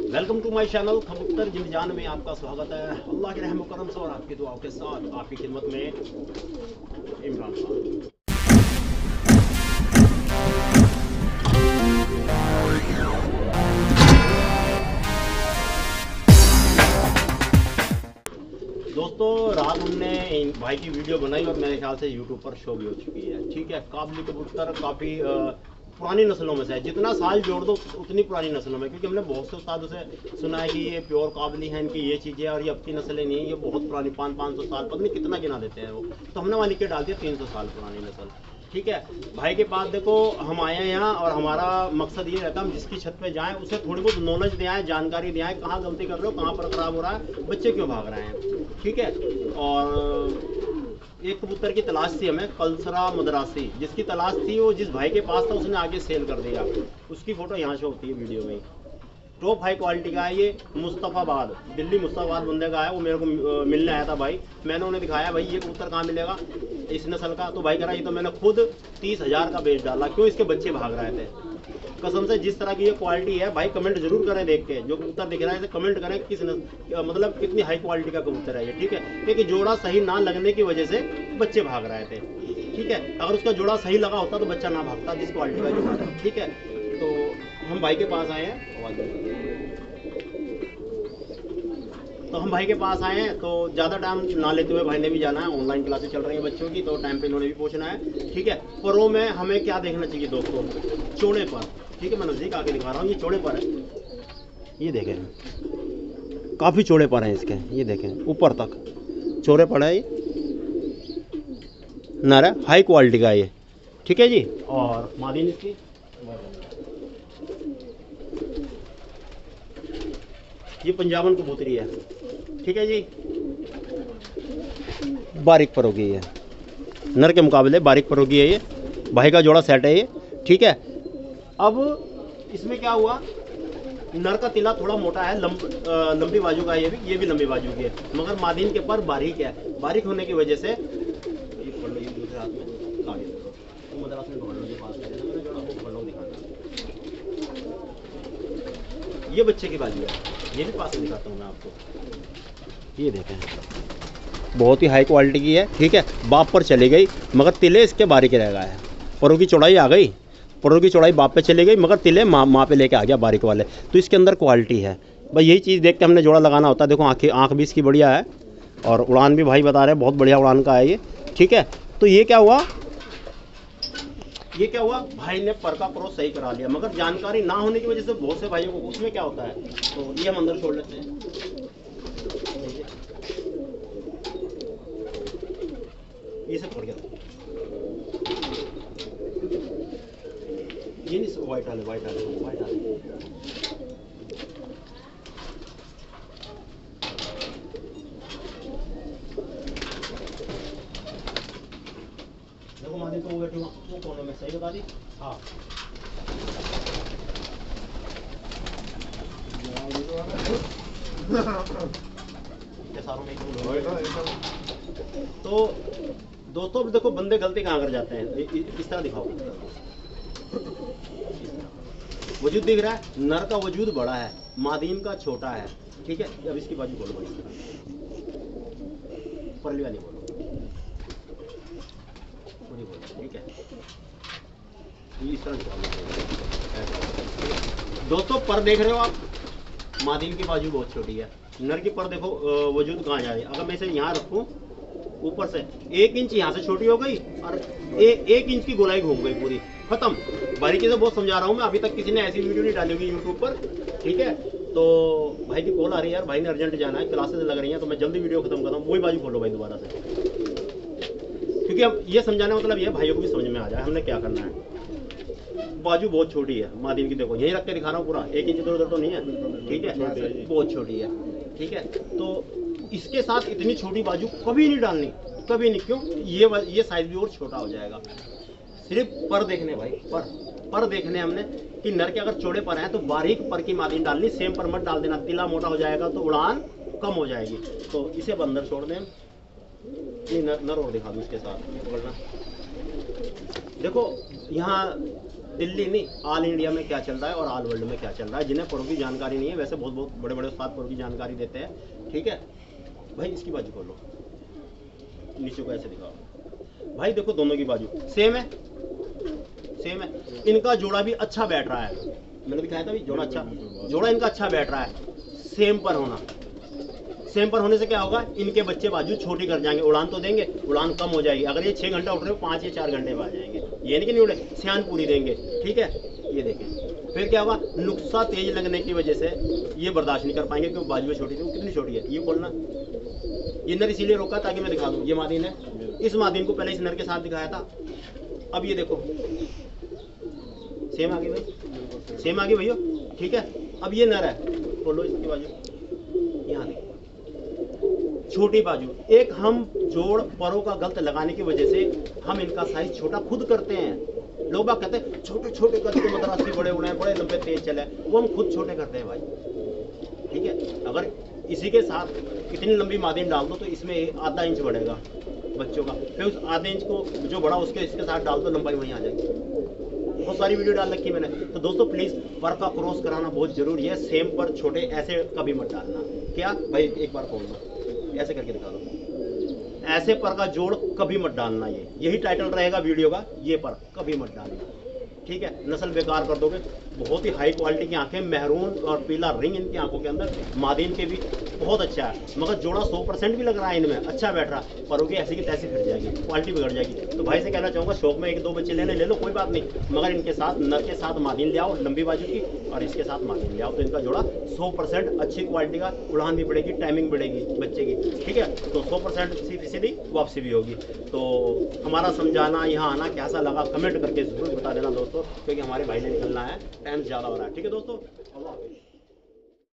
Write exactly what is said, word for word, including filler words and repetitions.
Welcome to my channel कबूतर जिंदजान में आपका स्वागत है। अल्लाह के रहम करम से और आपकी दुआओं के साथ आपकी खिदमत में इमरान खान। दोस्तों, रात हमने भाई की वीडियो बनाई और मेरे ख्याल से यूट्यूब पर शो भी हो चुकी है। ठीक है, काबली कबूतर काफ़ी पुरानी नस्लों में से है। जितना साल जोड़ दो उतनी पुरानी नस्लों में, क्योंकि हमने बहुत से उस्तादों से सुना है कि ये प्योर काबली है, इनकी ये चीज़ें और ये अब की नस्लें नहीं है, ये बहुत पुरानी पाँच पाँच सौ साल पता नहीं कितना गिना देते हैं वो। तो हमने वहाँ लिख के डाल दिया तीन सौ साल पुरानी नस्ल। ठीक है, भाई के पास देखो हम आए हैं यहाँ और हमारा मकसद ये रहता है हम जिसकी छत पे जाएं उसे थोड़ी बहुत नॉलेज दिलाएं, जानकारी दिलाएं, कहाँ गलती कर रहे हो, कहाँ पर ख़राब हो रहा है, बच्चे क्यों भाग रहे हैं। ठीक है, और एक कबूतर की तलाश थी हमें, कलसरा मदरासी, जिसकी तलाश थी वो जिस भाई के पास था उसने आगे सेल कर दिया। उसकी फ़ोटो यहाँ शो होती है वीडियो में। टॉप हाई क्वालिटी का है ये, मुस्तफ़ाबाद दिल्ली मुस्तफ़ाबाद बंदे का है। वो मेरे को मिलने आया था भाई, मैंने उन्हें दिखाया भाई ये कबूतर कहाँ मिलेगा इस नस्ल का। तो भाई कह रहा ये तो मैंने खुद तीस हज़ार का बेच डाला, क्यों, इसके बच्चे भाग रहे थे। कसम से जिस तरह की ये क्वालिटी है भाई, कमेंट जरूर करें देख के, जो कबूतर दिख रहा है इसे कमेंट करें किस नस्ल, मतलब कितनी हाई क्वालिटी का कबूतर है ये। ठीक है, क्योंकि जोड़ा सही ना लगने की वजह से बच्चे भाग रहे थे। ठीक है, अगर उसका जोड़ा सही लगा होता तो बच्चा ना भागता, जिस क्वालिटी का जोड़ा है। ठीक है, तो हम भाई के पास आए हैं तो हम भाई के पास आए हैं तो ज़्यादा टाइम ना लेते हुए भाई ने भी जाना है, ऑनलाइन क्लासेस चल रही हैं बच्चों की, तो टाइम पे इन्होंने भी पहुंचना है। ठीक है, परों में हमें क्या देखना चाहिए दोस्तों, चौड़े पर। ठीक है, मैं नज़दीक आके दिखा रहा हूँ, ये चौड़े पर है, ये देखें काफ़ी चौड़े पर हैं इसके, ये देखें ऊपर तक चौड़े पर है, ये नर है, हाई क्वालिटी का ये। ठीक है जी, और मादीन इसकी ये पंजाबन कबूतरी है। ठीक है जी, बारीक परोगी है, नर के मुकाबले बारीक परोगी है ये, भाई का जोड़ा सेट है ये। ठीक है, अब इसमें क्या हुआ, नर का तिला थोड़ा मोटा है, लंब, लंबी बाजू का है ये भी, ये भी लंबी बाजू की है, मगर मादीन के पर बारीक है। बारीक होने की वजह से ये पकड़ लो, ये दूसरे हाथ में ला के देखो, तो मद्रास में पकड़ लो, जो पास में मैंने जोड़ा वो पकड़ लो, दिखाना ये बच्चे की बाजू है, ये भी पास में दिखाता हूँ मैं आपको, ये देखें बहुत ही हाई क्वालिटी की है। ठीक है, बाप पर चली गई मगर तिले इसके बारीक रह गए हैं, परों की चौड़ाई आ गई, परों की चौड़ाई बाप पे चली गई मगर तिले माँ माँ पे लेके आ गया बारीक वाले, तो इसके अंदर क्वालिटी है भाई। यही चीज़ देख के हमने जोड़ा लगाना होता है। देखो आँखें आँख भी इसकी बढ़िया है और उड़ान भी भाई बता रहे हैं बहुत बढ़िया उड़ान का है ये। ठीक है, तो ये क्या हुआ, ये क्या हुआ, भाई ने पर का प्रो सही करा लिया, मगर जानकारी ना होने की वजह से बहुत से भाइयों को उसमें क्या होता है, तो ये हम अंदर छोड़ लेते हैं। ये सब छोड़ गया, ये नहीं वाइट वाले, वाइट वाले, वाइट वाले देखो मादी तो वो बैठी वो कोने में, सही बता दी। हाँ, तो दोस्तों अब देखो बंदे गलती कहाँ कर जाते हैं, इस तरह दिखाओ, वजूद दिख रहा है, नर का वजूद बड़ा है, मादीन का छोटा है। ठीक है, अब इसकी बाजू बोलो भाई, परली वाली बोलो, पूरी बोलो। ठीक है, इस तरह दोस्तों पर देख रहे हो आप, मादीन की बाजू बहुत छोटी है, नर की पर देखो वजूद कहाँ जाए। अगर मैं इसे यहाँ रखूँ ऊपर से एक इंच यहाँ से छोटी हो गई और ए, एक इंच की गोलाई घूम गई पूरी, खत्म। बारीकी से बहुत समझा रहा हूँ मैं, अभी तक किसी ने ऐसी वीडियो नहीं डाली होगी यूट्यूब पर। ठीक है, तो भाई की कॉल आ रही है यार, भाई ने अर्जेंट जाना है, क्लासेस लग रही हैं, तो मैं जल्दी वीडियो खत्म करता हूँ। वही बाजू खोलो भाई दोबारा से, क्योंकि अब ये समझाने मतलब ये भाइयों को भी समझ में आ जाए हमने क्या करना है। बाजू बहुत छोटी है मादीन की, देखो यही रख के दिखा रहा हूँ पूरा, एक इंच इधर उधर तो नहीं है। ठीक है, बहुत छोटी है। ठीक है, तो इसके साथ इतनी छोटी बाजू कभी नहीं डालनी, कभी नहीं। क्यों, ये ये साइज भी और छोटा हो जाएगा। सिर्फ पर देखने भाई, पर पर देखने हमने कि नर के अगर चौड़े पर हैं तो बारीक पर की मादीन डालनी, सेम पर मत डाल देना, तिला मोटा हो जाएगा तो उड़ान कम हो जाएगी। तो इसे बंदर छोड़ दें, ये नर, नर और दिखा दूँ इसके साथ, पकड़ना। देखो यहाँ दिल्ली नहीं, ऑल इंडिया में क्या चल रहा है और ऑल वर्ल्ड में क्या चल रहा है, जिन्हें परों की जानकारी नहीं है। वैसे बहुत बहुत बड़े बड़े उस्ताद परों की जानकारी देते हैं, ठीक है भाई। इसकी बाजू खोलो, नीचे को ऐसे दिखाओ भाई, देखो दोनों की बाजू सेम है, सेम है। इनका जोड़ा भी अच्छा बैठ रहा है, मैंने दिखाया था भी जोड़ा अच्छा, जोड़ा इनका अच्छा बैठ रहा है। सेम पर होना, सेम पर होने से क्या होगा, इनके बच्चे बाजू छोटी कर जाएंगे, उड़ान तो देंगे, उड़ान कम हो जाएगी। अगर ये छह घंटा उठ रहे हो, पाँच या चार घंटे में आ जाएंगे, ये नहीं कि नहीं उड़े, सियान पूरी देंगे, ठीक है। ये देखें फिर क्या होगा, नुक्सा तेज लगने की वजह से ये बर्दाश्त नहीं कर पाएंगे, क्योंकि बाजू छोटी थी। वो कितनी छोटी है, ये बोलना, ये नर इसीलिए रोका ताकि मैं दिखा दूँ। ये मादीन है, इस मादीन को पहले इस नर के साथ दिखाया था। अब ये देखो सेम आ गई भाई, सेम आ गई भैया, ठीक है। अब ये नर है, बोलो इसकी बाजू, यहाँ देखो छोटी बाजू। एक हम जोड़ परों का गलत लगाने की वजह से हम इनका साइज छोटा खुद करते हैं। लोग बात कहते हैं छोटे छोटे कद के मदरासी बड़े उड़े, बड़े लंबे तेज चले, वो हम खुद छोटे करते हैं भाई, ठीक है। अगर इसी के साथ इतनी लंबी मादीन डाल दो तो इसमें आधा इंच बढ़ेगा बच्चों का, फिर उस आधे इंच को जो बड़ा उसके इसके साथ डाल दो, लंबाई वहीं आ जाएगी। बहुत सारी वीडियो डाल रखी मैंने। तो दोस्तों प्लीज पर का क्रॉस कराना बहुत जरूरी है। सेम पर छोटे ऐसे कभी मत डालना। क्या भाई, एक बार खोलना, ऐसे करके दिखा दो, ऐसे पर का जोड़ कभी मत डालना। ये यही टाइटल रहेगा वीडियो का, ये पर कभी मत डालना, ठीक है। नस्ल बेकार कर दोगे। बहुत ही हाई क्वालिटी की आंखें, मेहरून और पीला रिंग इनकी आंखों के अंदर, मादीन के भी बहुत अच्छा है, मगर जोड़ा सौ परसेंट भी लग रहा है इनमें, अच्छा बैठ रहा है। पर होगी ऐसी की तैसी फिट जाएगी, क्वालिटी बिगड़ जाएगी। तो भाई से कहना चाहूँगा, शौक में एक दो बच्चे लेने ले लो, कोई बात नहीं, मगर इनके साथ नर के साथ मादीन ले आओ लंबी बाजू की, और इसके साथ मादीन ले आओ, तो इनका जोड़ा सौ परसेंट अच्छी क्वालिटी का, उड़ान भी बढ़ेगी, टाइमिंग बढ़ेगी बच्चे की, ठीक है। तो सौ परसेंट सीधी सीधी वापसी भी होगी। तो हमारा समझाना, यहाँ आना कैसा लगा कमेंट करके जरूर बता देना दोस्तों, क्योंकि हमारे भाई ने निकलना है, टाइम ज़्यादा हो रहा है, ठीक है दोस्तों।